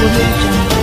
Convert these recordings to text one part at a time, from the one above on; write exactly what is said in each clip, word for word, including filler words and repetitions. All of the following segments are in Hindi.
Audio Jungle।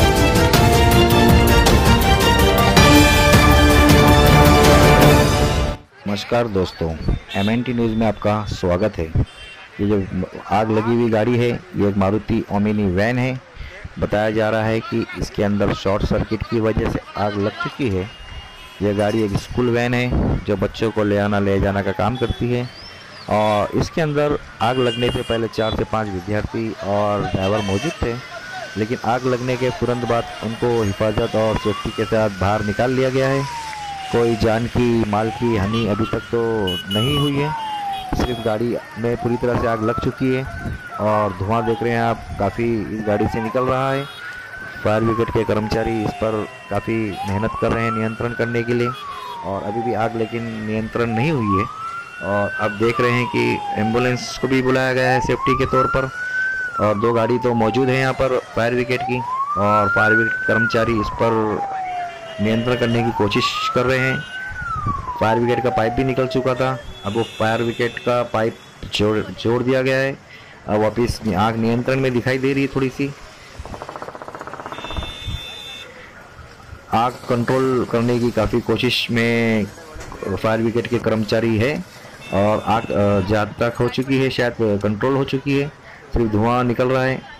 नमस्कार दोस्तों, एम एन टी न्यूज़ में आपका स्वागत है। ये जो आग लगी हुई गाड़ी है ये एक मारुति ओमिनी वैन है। बताया जा रहा है कि इसके अंदर शॉर्ट सर्किट की वजह से आग लग चुकी है। यह गाड़ी एक स्कूल वैन है जो बच्चों को ले आना ले जाना का काम करती है और इसके अंदर आग लगने से पहले चार से पाँच विद्यार्थी और ड्राइवर मौजूद थे, लेकिन आग लगने के तुरंत बाद उनको हिफाजत और सेफ्टी के साथ बाहर निकाल लिया गया है। कोई जान की माल की हानि अभी तक तो नहीं हुई है, सिर्फ गाड़ी में पूरी तरह से आग लग चुकी है और धुआं देख रहे हैं आप, काफ़ी इस गाड़ी से निकल रहा है। फायर ब्रिगेड के कर्मचारी इस पर काफ़ी मेहनत कर रहे हैं नियंत्रण करने के लिए और अभी भी आग लेकिन नियंत्रण नहीं हुई है। और अब देख रहे हैं कि एम्बुलेंस को भी बुलाया गया है सेफ्टी के तौर पर और दो गाड़ी तो मौजूद है यहाँ पर फायर ब्रिगेड की और फायर ब्रिगेड कर्मचारी इस पर नियंत्रण करने की कोशिश कर रहे हैं। फायर ब्रिगेड का पाइप भी निकल चुका था, अब वो फायर ब्रिगेड का पाइप जोड़ जोड़ दिया गया है। अब वापिस आग नियंत्रण में दिखाई दे रही है थोड़ी सी। आग कंट्रोल करने की काफ़ी कोशिश में फायर ब्रिगेड के कर्मचारी है और आग जहाँ तक हो चुकी है शायद कंट्रोल हो चुकी है, सिर्फ धुआं निकल रहा है।